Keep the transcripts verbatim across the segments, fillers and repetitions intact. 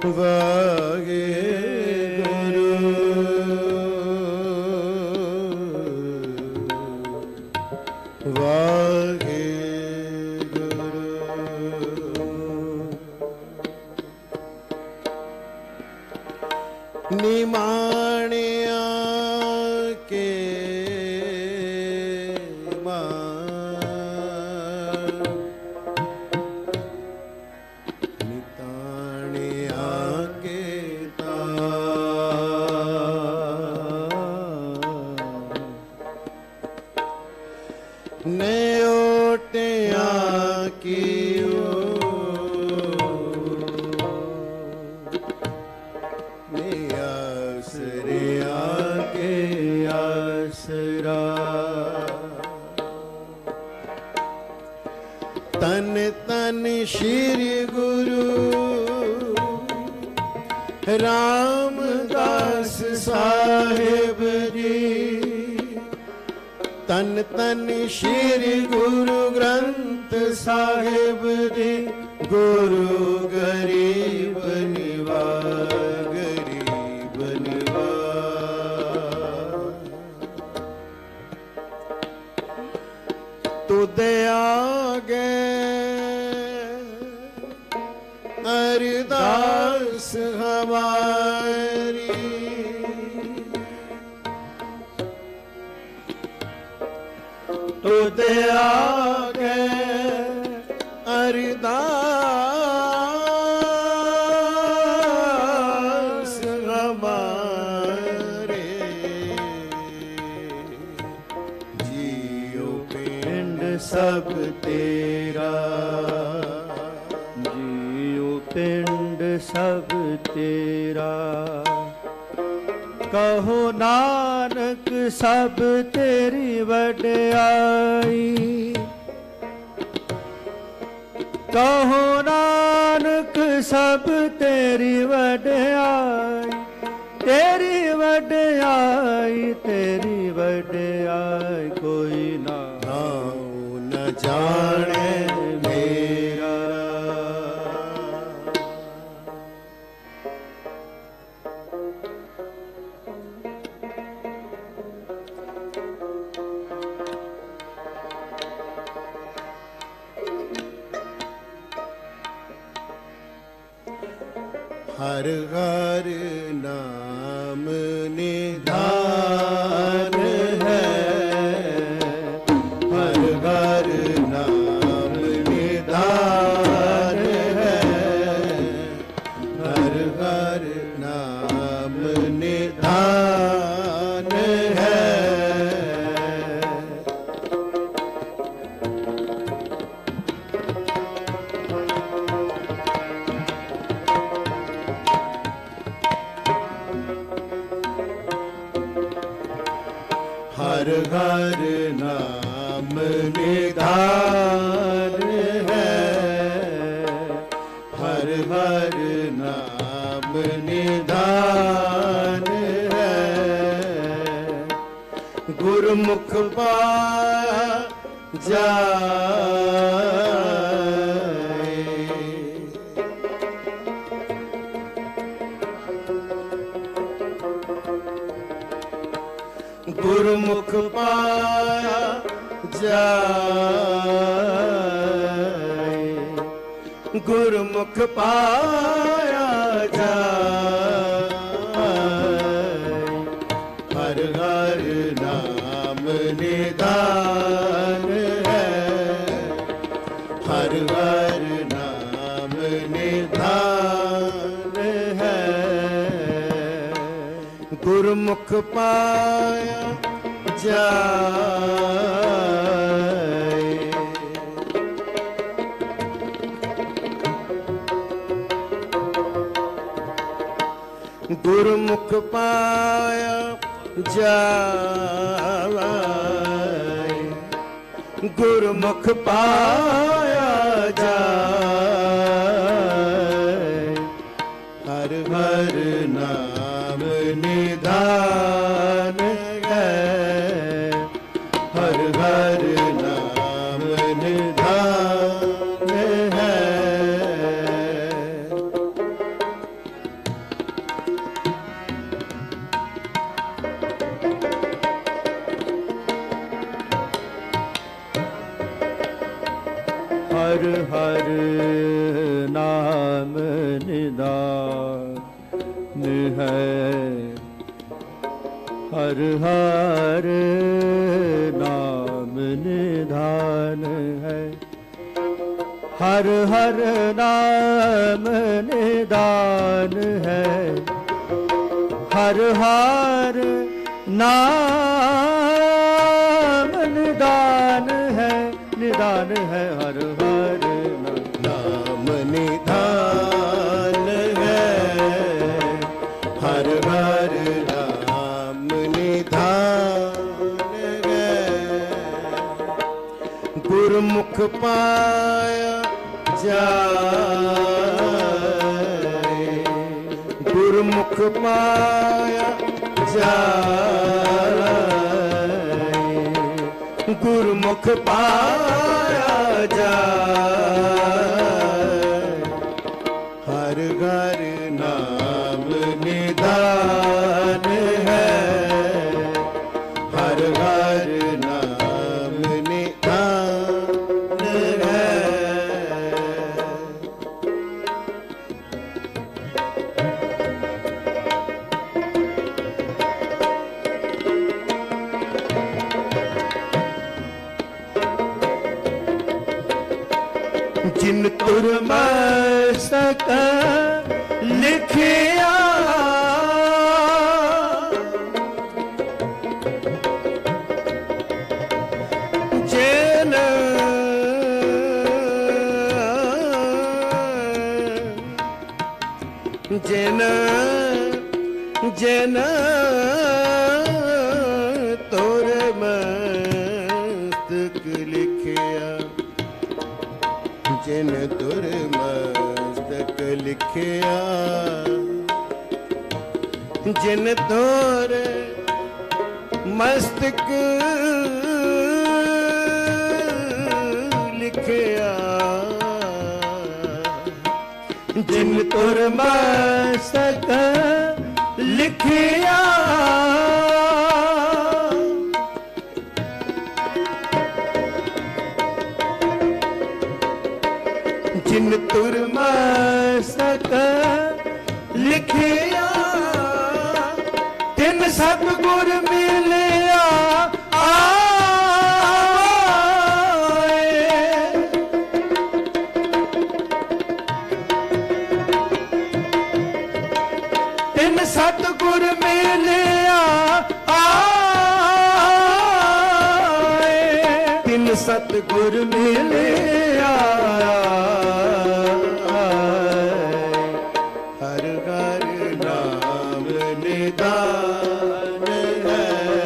वाहे गुरु वाहे गुरु। निमाणिया के तन तन श्री गुरु रामदास साहेब जी, तन तन श्री गुरु ग्रंथ साहेब जी, गुरु गरीब निवाज गरीब निवाज। तुद आगे अरदास हमारी, तुद आगे अरदास हमारे। जियो पिंड सब तेरा, पिंड सब तेरा, कहो नानक सब तेरी वड्याई। कहो नानक सब तेरी वड्याई, तेरी वड्याई तेरी वड्याई। कोई ना न जाने मेरा। हर हर नाम निधान है, हर हर नाम निधान है, हर हर नाम निधान है। हर हर नाम निधान है, हर हर नाम निधान है। गुरुमुख पाया जाए, गुरुमुख पाया जाए, गुरुमुख पाया जाए। हर हर नाम निधान है, हर हर नाम निधान है। गुरुमुख पाया जाए, गुरुमुख पाया जाए, गुरुमुख पाया जाए। हर हर नाम निधान है, हर हर नाम निधान है। हर हर नाम निदान है, हर हर नाम निधान है, हर हर नाम निदान है, हर हर नाम निदान है, निदान है, हर हर नाम निधान है, हर हर नाम निधान है। गुरमुख पाया जाए, गुरमुख पाया जाए, गुरमुख पाया जाए, हर घर नाम निधान है, हर घर नाम निधान है। जिन तुर मस्तक लिखिया, जिन जिन जिन तुर मस्तक लिखिया, जिन तुर मस्तक लिखिया, जिन तुर मस्तक लिखिया, जिन तुर मस्तक लिखिया, जिन तुर मस्तक लिखिया, तिन सतगुर मिलिया आए, तिन सतगुर मिलिया आए, तिन सतगुर मिलिया, हर हर नाम निदान है,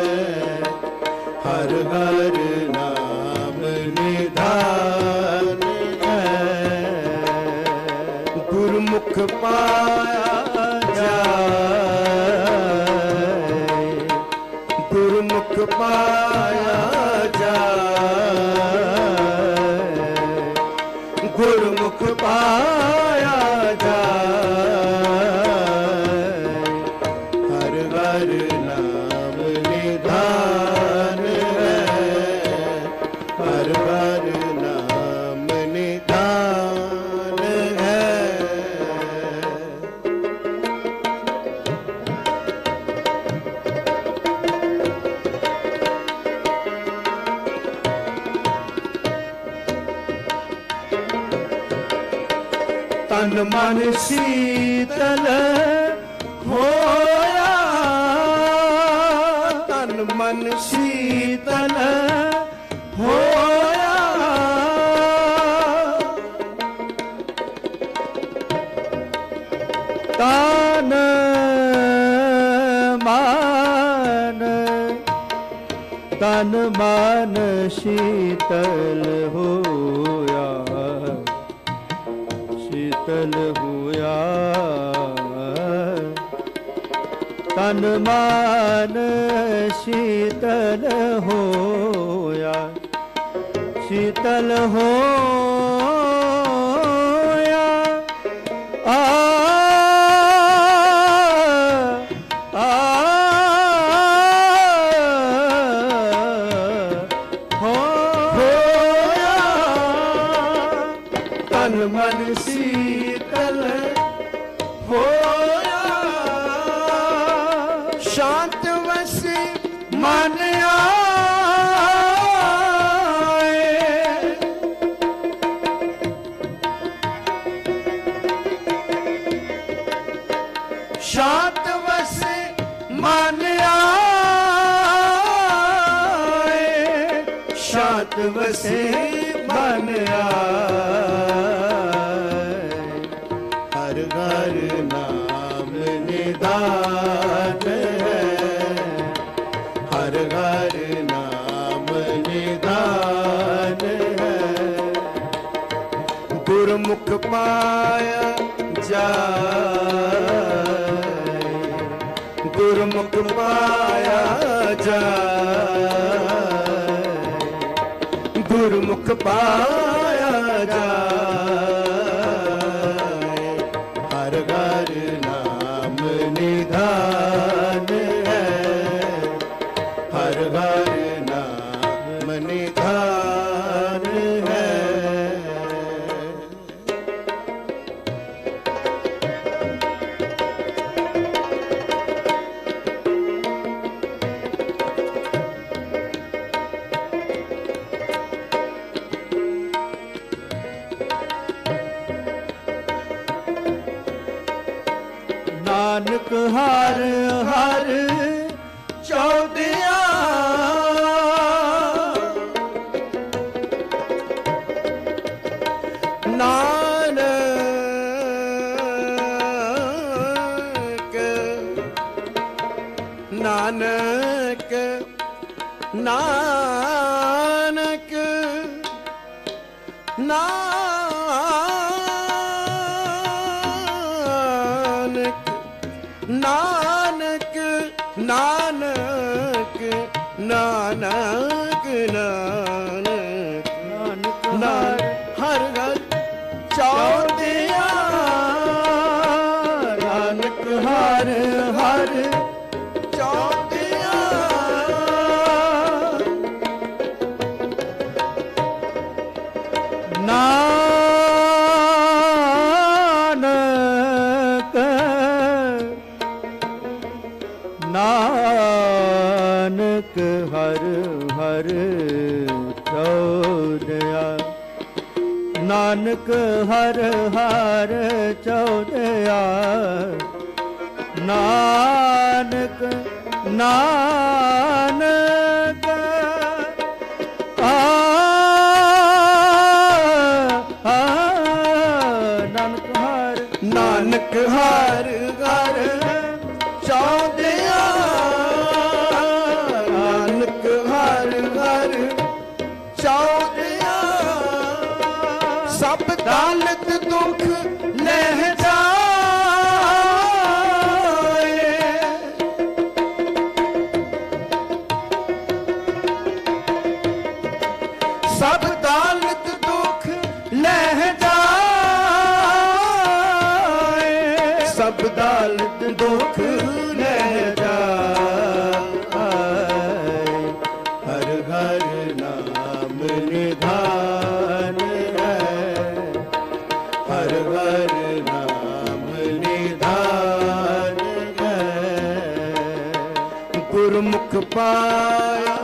हर हर नाम निदान है। गुरमुख पाया जाए, गुरमुख पाया जाए, गुरमुख पाया जाए, हर हर नाम निधान है, हर हर नाम निधान है। तन मन शीतल होया, तन मन शीतल होया, तन मन तन मन शीतल होया, शीतल हुआ, तन मन शीतल होया, शीतल होया, आ आ हो होया, शांत वसे मन आए, शांत वसे मन आए। हर घर नाम निधान है, हर घर नाम निधान है। गुरमुख पाया जाए, गुरमुख पाया जाए, गुरमुख पाया जाए। हर घर नाम निधान है, हर घर नाम निधान है। नानक हर हर चौदिया, नानक नानक नानक नानक नानक नानक नानक नानक नानक हर घर चौदिया, नानक हर हर चौदिया। नानक नानक हर हर चौदिया, नानक हर हर चौदिया। नानक नानक आ, आ नानक हर नानक हर हर चौदिया, नानक हर हर चौदिया। सब दालत दुख लह जाए, सब दालत दुख लह जाए, सब दालत दुख लह जाए। हर घर नाम निधान है, हर घर नाम निधान है। गुरमुख पाया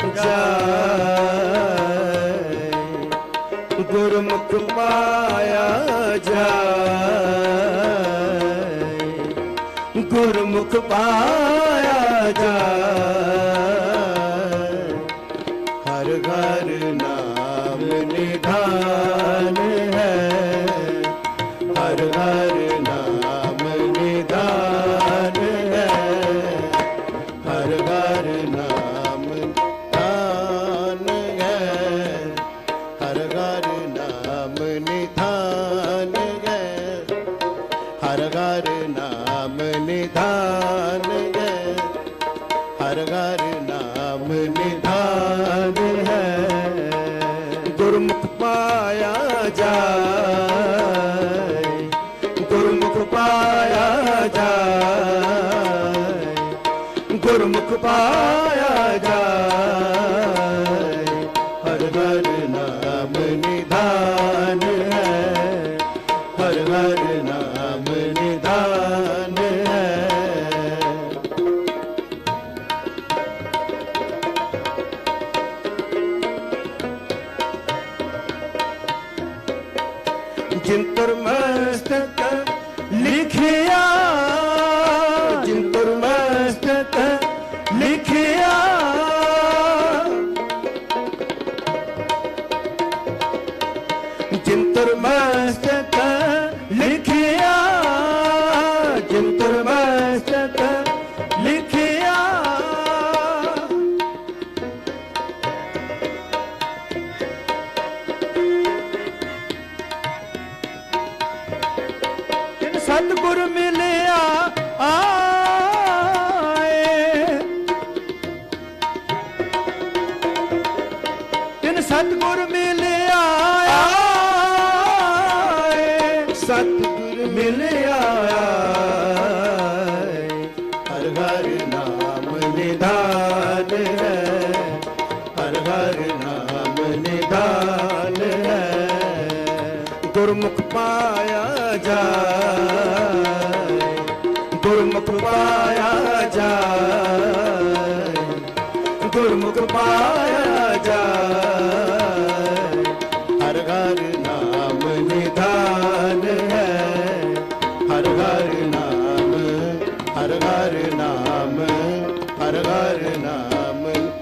जाए, गुरमुख पाया जाए, गुरमुख पाया जाए। हर घर नाम निधान है, हर घर नाम निधान है, हर घर नाम निधान है, हर घर नाम निधान है, हर घर नाम निधान है, हर घर नाम निधान है। गुरमुख पाया जाए, गुरमुख पाया जाए, गुरमुख पाया जाए। हर घर नाम निधान है, हर घर नाम निधान है। जिन पर मस्तक लिखिया, सतगुर मिलिया आए, तिन सतगुर मिलिया आए, सतगुर मिलिया आए। हर हर नाम निधान है, हर हर नाम निधान है। गुरमुख पाया जाए, गुरमुख पाया जाए, गुरमुख पाया जाए। हर हर नाम निधान है, हर हर नाम, हर हर नाम, हर हर नाम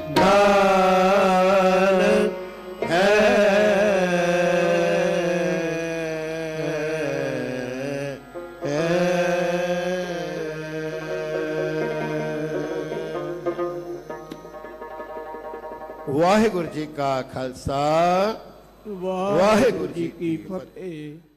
दान है। वाहिगुरु जी का खालसा, वाहिगुरु जी की फतेह।